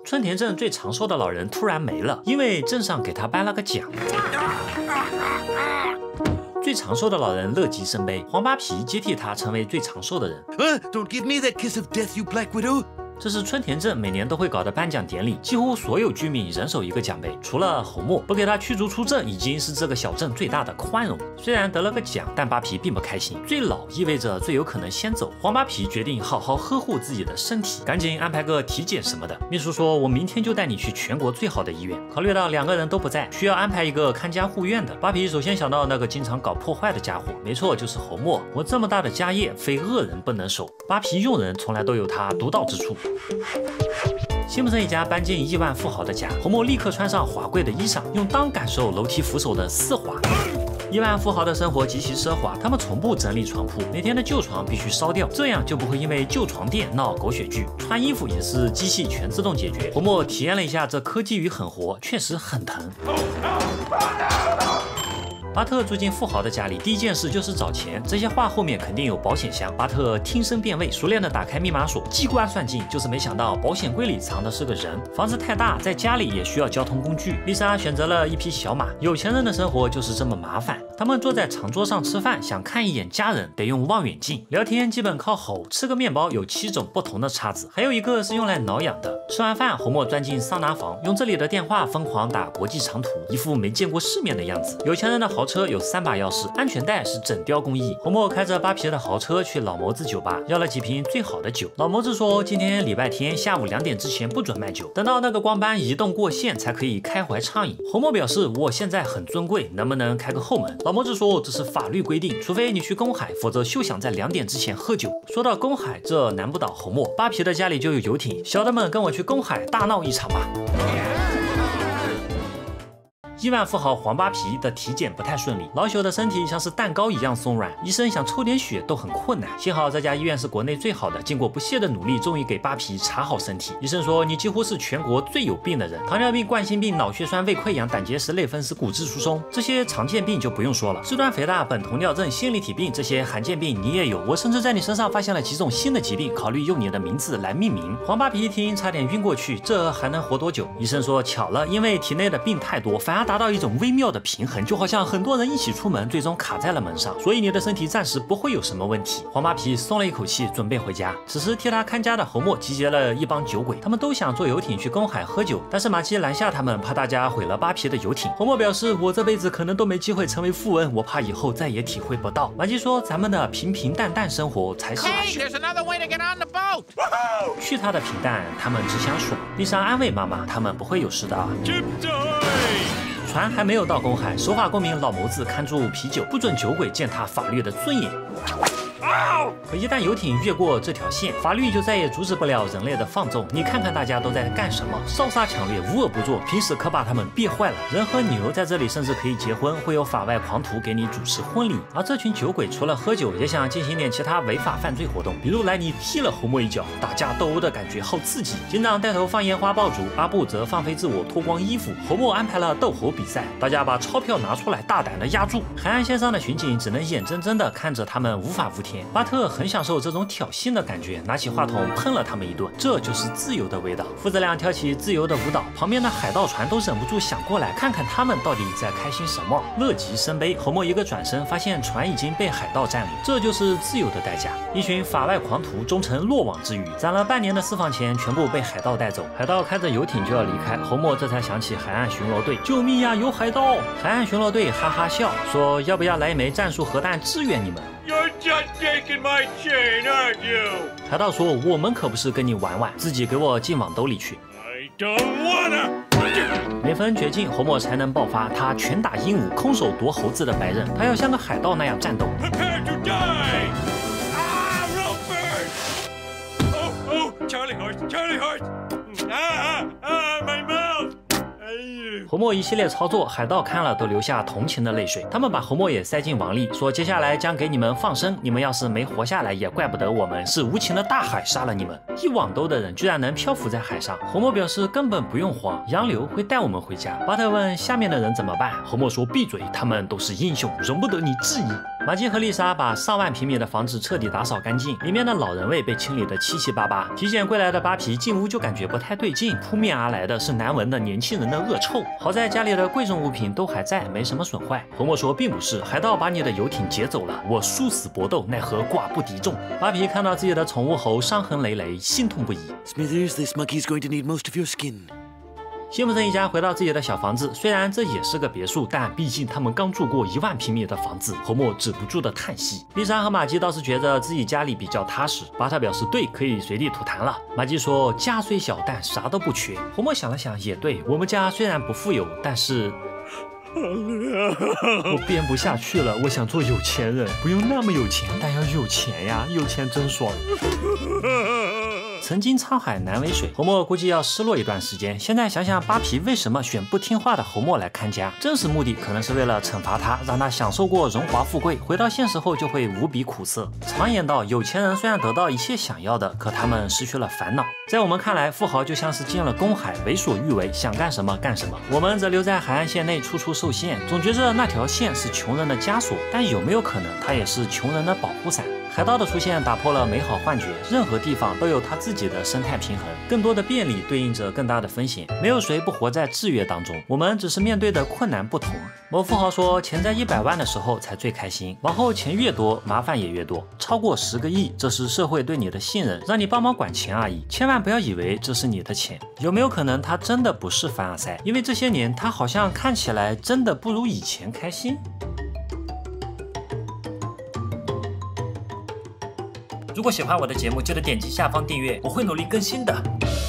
春田镇最长寿的老人突然没了，因为镇上给他颁了个奖。最长寿的老人乐极生悲，黄扒皮接替他成为最长寿的人。 Don't give me that kiss of death, you black widow. 这是春田镇每年都会搞的颁奖典礼，几乎所有居民人手一个奖杯，除了侯墨，不给他驱逐出镇已经是这个小镇最大的宽容。虽然得了个奖，但扒皮并不开心。最老意味着最有可能先走，黄扒皮决定好好呵护自己的身体，赶紧安排个体检什么的。秘书说：“我明天就带你去全国最好的医院。”考虑到两个人都不在，需要安排一个看家护院的，扒皮首先想到那个经常搞破坏的家伙，没错，就是侯墨。我这么大的家业，非恶人不能守。扒皮用人从来都有他独到之处。辛普森一家搬进亿万富豪的家，侯墨立刻穿上华贵的衣裳，用当感受楼梯扶手的丝滑。亿万富豪的生活极其奢华，他们从不整理床铺，每天的旧床必须烧掉，这样就不会因为旧床垫闹狗血剧。穿衣服也是机器全自动解决。侯墨体验了一下这科技与狠活，确实很疼。巴特住进富豪的家里，第一件事就是找钱。这些话后面肯定有保险箱。巴特听声辨位，熟练地打开密码锁，机关算尽，就是没想到保险柜里藏的是个人。房子太大，在家里也需要交通工具。丽莎选择了一匹小马。有钱人的生活就是这么麻烦。他们坐在长桌上吃饭，想看一眼家人得用望远镜，聊天基本靠吼。吃个面包有7种不同的叉子，还有一个是用来挠痒的。吃完饭，侯墨钻进桑拿房，用这里的电话疯狂打国际长途，一副没见过世面的样子。有钱人的豪车有3把钥匙，安全带是整雕工艺。侯墨开着扒皮的豪车去老谋子酒吧，要了几瓶最好的酒。老谋子说，今天礼拜天下午2点之前不准卖酒，等到那个光斑移动过线才可以开怀畅饮。侯墨表示，我现在很尊贵，能不能开个后门？老谋子说，这是法律规定，除非你去公海，否则休想在2点之前喝酒。说到公海，这难不倒侯墨，扒皮的家里就有游艇，小的们跟我去公海大闹一场吧。亿万富豪黄扒皮的体检不太顺利，老朽的身体像是蛋糕一样松软，医生想抽点血都很困难。幸好这家医院是国内最好的，经过不懈的努力，终于给扒皮查好身体。医生说，你几乎是全国最有病的人，糖尿病、冠心病、脑血栓、胃溃疡、胆结石、类风湿、骨质疏松，这些常见病就不用说了，肢端肥大、苯酮尿症、线粒体病，这些罕见病你也有。我甚至在你身上发现了几种新的疾病，考虑用你的名字来命名。黄扒皮一听差点晕过去，这还能活多久？医生说，巧了，因为体内的病太多，反而达到一种微妙的平衡，就好像很多人一起出门，最终卡在了门上，所以你的身体暂时不会有什么问题。黄扒皮松了一口气，准备回家。此时替他看家的侯墨集结了一帮酒鬼，他们都想坐游艇去公海喝酒，但是马基拦下他们，怕大家毁了扒皮的游艇。侯墨表示，我这辈子可能都没机会成为富翁，我怕以后再也体会不到。马基说，咱们的平平淡淡生活才是去他的平淡，他们只想爽。丽莎安慰妈妈，他们不会有事的。船还没有到公海，守法公民老谋子看住啤酒，不准酒鬼践踏法律的尊严。可一旦游艇越过这条线，法律就再也阻止不了人类的放纵。你看看大家都在干什么？烧杀抢掠，无恶不作，平时可把他们憋坏了。人和牛在这里甚至可以结婚，会有法外狂徒给你主持婚礼。而这群酒鬼除了喝酒，也想进行点其他违法犯罪活动，比如来你踢了侯墨一脚，打架斗殴的感觉好刺激。警长带头放烟花爆竹，阿布则放飞自我脱光衣服。侯墨安排了斗猴比赛，大家把钞票拿出来，大胆的压住。海岸线上的巡警只能眼睁睁的看着他们无法无天。巴特很享受这种挑衅的感觉，拿起话筒喷了他们一顿，这就是自由的味道。父子俩跳起自由的舞蹈，旁边的海盗船都忍不住想过来看看他们到底在开心什么。乐极生悲，侯墨一个转身，发现船已经被海盗占领，这就是自由的代价。一群法外狂徒终成落网之鱼，攒了半年的私房钱全部被海盗带走。海盗开着游艇就要离开，侯墨这才想起海岸巡逻队，救命呀，有海盗！海岸巡逻队哈哈笑，说要不要来一枚战术核弹支援你们？You're just taking my chain, aren't you? 海盗说，我们可不是跟你玩玩，自己给我进网兜里去。I don't wanna. 每逢绝境，侯墨才能爆发他拳打鹦鹉、空手夺猴子的白刃，他要像个海盗那样战斗。Prepare to die! Ah, Robert! Oh, Charlie horse, Charlie horse! My mouth! 侯墨一系列操作，海盗看了都流下同情的泪水。他们把侯墨也塞进网里，说接下来将给你们放生，你们要是没活下来，也怪不得我们，是无情的大海杀了你们。一网兜的人居然能漂浮在海上。侯墨表示根本不用慌，洋流会带我们回家。巴特问下面的人怎么办，侯墨说闭嘴，他们都是英雄，容不得你质疑。 玛姬和丽莎把上万平米的房子彻底打扫干净，里面的老人味被清理得七七八八。体检归来的扒皮进屋就感觉不太对劲，扑面而来的是难闻的年轻人的恶臭。好在家里的贵重物品都还在，没什么损坏。侯默说并不是，海盗把你的游艇劫走了，我殊死搏斗，奈何寡不敌众。扒皮看到自己的宠物猴伤痕累累，心痛不已。 Smithers, this monkey's going to need most of your skin. 辛普森一家回到自己的小房子，虽然这也是个别墅，但毕竟他们刚住过1万平米的房子。侯默止不住的叹息。丽莎和玛姬倒是觉得自己家里比较踏实，巴特表示对，可以随地吐痰了。玛姬说家虽小，但啥都不缺。侯默想了想，也对，我们家虽然不富有，但是我编不下去了，我想做有钱人，不用那么有钱，但要有钱呀，有钱真爽。曾经沧海难为水，侯默估计要失落一段时间。现在想想扒皮为什么选不听话的侯默来看家，真实目的可能是为了惩罚他，让他享受过荣华富贵，回到现实后就会无比苦涩。常言道，有钱人虽然得到一切想要的，可他们失去了烦恼。在我们看来，富豪就像是进了公海，为所欲为，想干什么干什么。我们则留在海岸线内，处处受限，总觉着那条线是穷人的枷锁，但有没有可能，它也是穷人的保护伞？海盗的出现打破了美好幻觉，任何地方都有它自己的生态平衡，更多的便利对应着更大的风险，没有谁不活在制约当中，我们只是面对的困难不同。某富豪说，钱在100万的时候才最开心，往后钱越多，麻烦也越多，超过10个亿，这是社会对你的信任，让你帮忙管钱而已，千万不要以为这是你的钱。有没有可能他真的不是凡尔赛？因为这些年他好像看起来真的不如以前开心。如果喜欢我的节目，记得点击下方订阅，我会努力更新的。